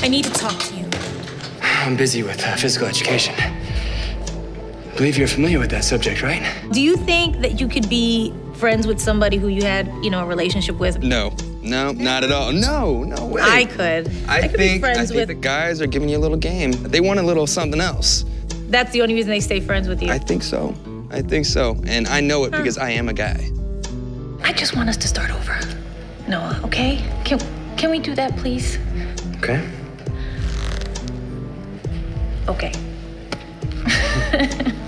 I need to talk to you. I'm busy with physical education. I believe you're familiar with that subject, right? Do you think that you could be friends with somebody who you had, a relationship with? No, not at all. No way. I could. I could be friends with... the guys are giving you a little game. They want a little something else. That's the only reason they stay friends with you? I think so. And I know it because I am a guy. I just want us to start over. Noah, okay? Can we do that, please? Okay. Okay.